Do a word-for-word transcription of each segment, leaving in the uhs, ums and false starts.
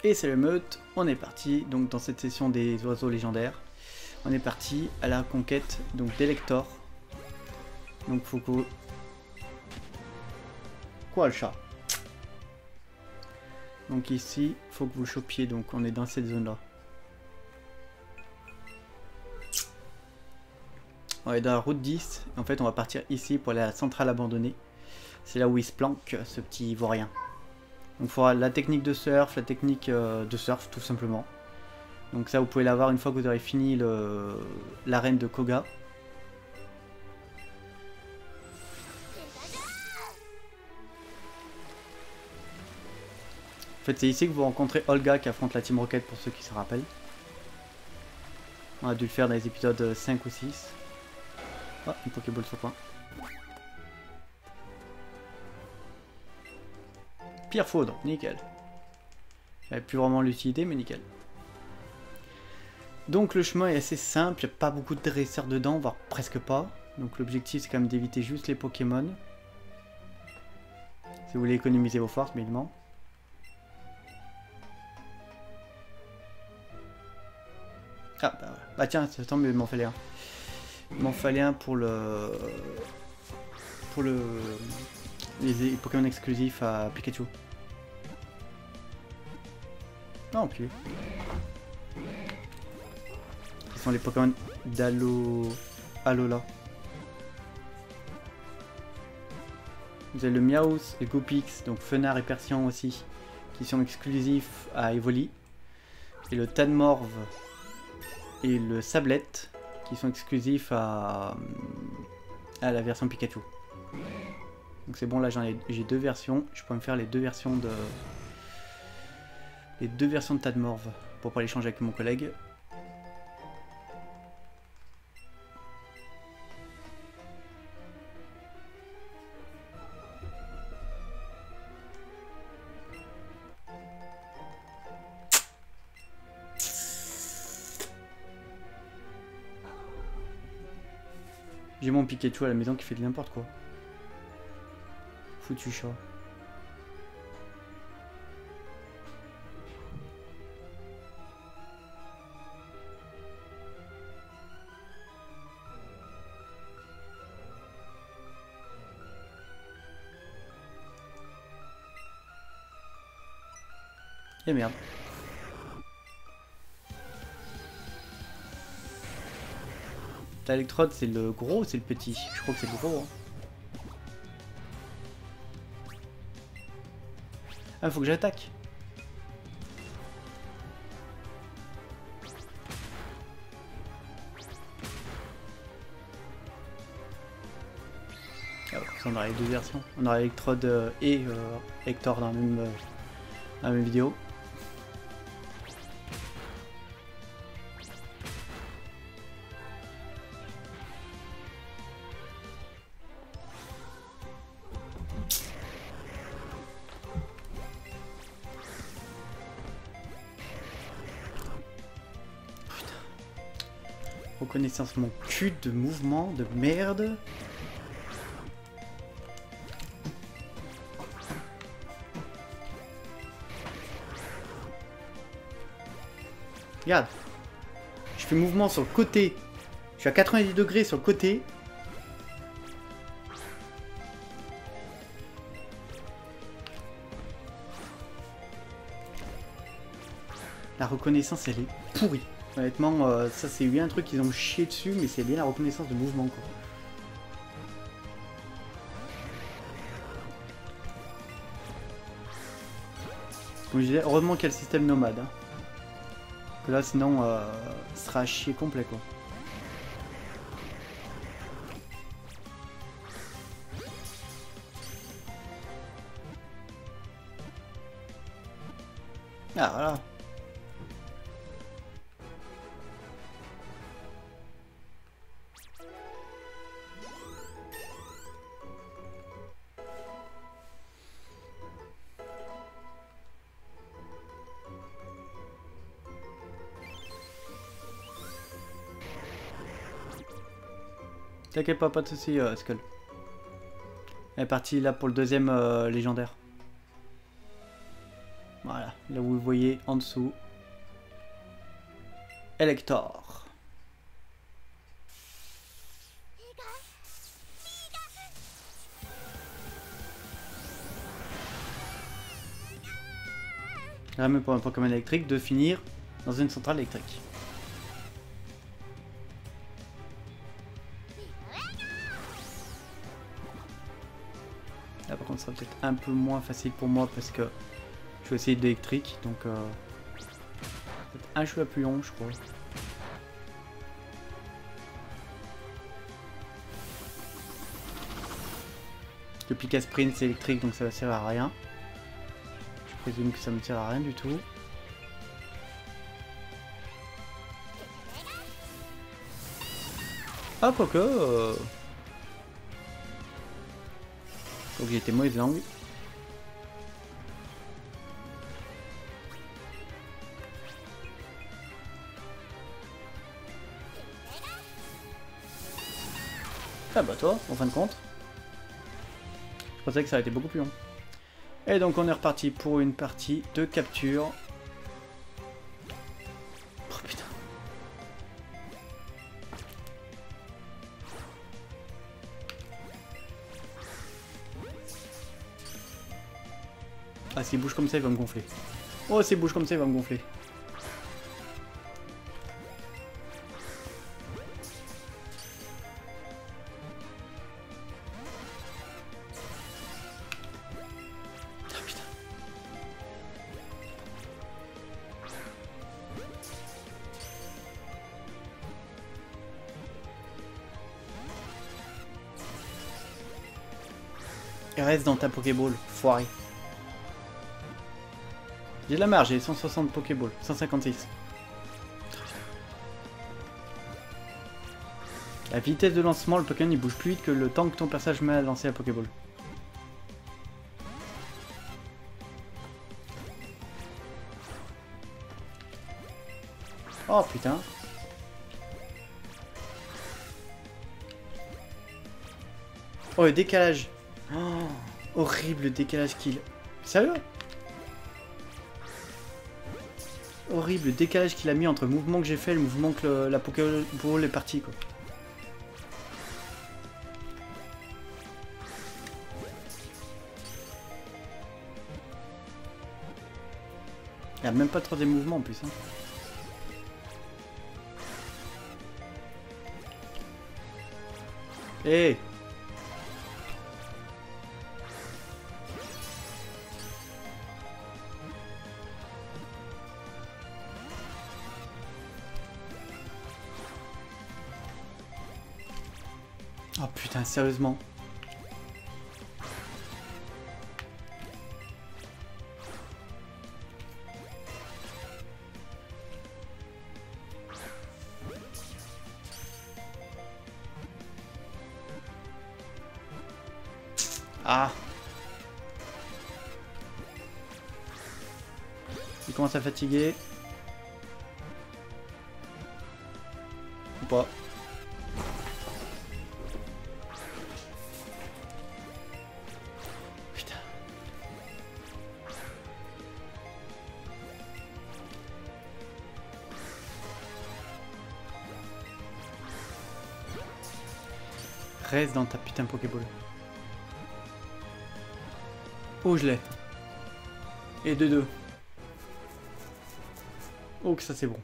Et c'est le meute, on est parti donc dans cette session des oiseaux légendaires. On est parti à la conquête donc d'Elector. Donc faut que... Quoi le chat? Donc ici, faut que vous chopiez, donc on est dans cette zone là. On est dans la route dix, en fait on va partir ici pour aller à la centrale abandonnée. C'est là où il se planque, ce petit ivoirien. Donc il faudra la technique de surf, la technique euh, de surf tout simplement. Donc ça vous pouvez l'avoir une fois que vous aurez fini l'arène de Koga. En fait c'est ici que vous rencontrez Olga qui affronte la Team Rocket pour ceux qui se rappellent. On a dû le faire dans les épisodes cinq ou six. Ah, une Pokéball sur le coin. Pierre Faudre, nickel. J'avais plus vraiment l'utilité, mais nickel. Donc le chemin est assez simple, il n'y a pas beaucoup de dresseurs dedans, voire presque pas. Donc l'objectif c'est quand même d'éviter juste les Pokémon. Si vous voulez économiser vos forces, bien évidemment. Ah bah, bah tiens, ça tombe, il m'en fallait un. Il m'en fallait un pour le... Pour le... Les Pokémon exclusifs à Pikachu. Ah ok. Ce sont les Pokémon d'Alo... Alola. Vous avez le Meowth et Goopix, donc Fenard et Persian aussi, qui sont exclusifs à Evoli. Et le Tadmorve et le Sablette, qui sont exclusifs à, à la version Pikachu. Donc c'est bon, là j'en ai, j'ai deux versions. Je peux me faire les deux versions de les deux versions de Tadmorve pour pas les changer avec mon collègue. J'ai mon Pikachu à la maison qui fait de n'importe quoi. Foutu chat. Et merde. L'électrode c'est le gros ou c'est le petit? Je crois que c'est le gros. Hein. Ah, faut que j'attaque. Ah, on aura les deux versions. On aura Electrode et euh, Hector dans la même, euh, dans la même vidéo. Reconnaissance mon cul de mouvement de merde. Regarde. Je fais mouvement sur le côté. Je suis à quatre-vingt-dix degrés sur le côté. La reconnaissance elle est pourrie. Honnêtement, euh, ça c'est bien un truc qu'ils ont chié dessus, mais c'est bien la reconnaissance de mouvement quoi. Comme je disais, heureusement qu'il y a le système nomade. Hein. Que là sinon, euh, ce sera à chier complet quoi. Ah voilà. T'inquiète pas, pas de soucis, euh, Skull. Elle est partie là pour le deuxième euh, légendaire. Voilà. Voilà, là où vous voyez en dessous. Elector. Même pour un Pokémon électrique de finir dans une centrale électrique. Là par contre ça sera peut-être un peu moins facile pour moi parce que je vais essayer d'électrique, donc euh, peut-être un choix plus long je crois. Le Pika Sprint c'est électrique donc ça va servir à rien. Je présume que ça me sert à rien du tout. Ah quoique... Euh... Donc j'ai été mauvaise langue. Ah bah toi, en fin de compte. Je pensais que ça aurait été beaucoup plus long. Et donc on est reparti pour une partie de capture. Oh putain. Ah s'il bouge comme ça il va me gonfler. Oh s'il bouge comme ça il va me gonfler. Reste dans ta Pokéball, foiré. J'ai de la marge, j'ai cent soixante Pokéballs, cent cinquante-six. La vitesse de lancement, le Pokémon il bouge plus vite que le temps que ton personnage met à lancer la Pokéball. Oh putain. Oh le décalage. Oh, horrible décalage qu'il... Sérieux? Horrible décalage qu'il a mis entre le mouvement que j'ai fait et le mouvement que le, la Pokéball est partie quoi. Il n'y a même pas de troisième mouvement en plus. Hein. Hey. Oh putain, sérieusement. Ah. Il commence à fatiguer. Ou pas. Putain. Reste dans ta putain Pokéball. Oh, je l'ai. Et deux deux. Oh, que ça c'est bon.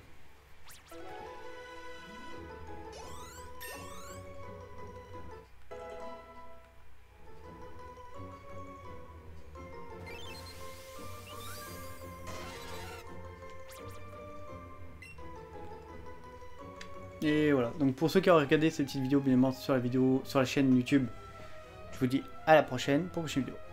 Et voilà. Donc pour ceux qui auraient regardé cette petite vidéo, bien évidemment sur la vidéo, sur la chaîne YouTube, je vous dis à la prochaine pour une prochaine vidéo.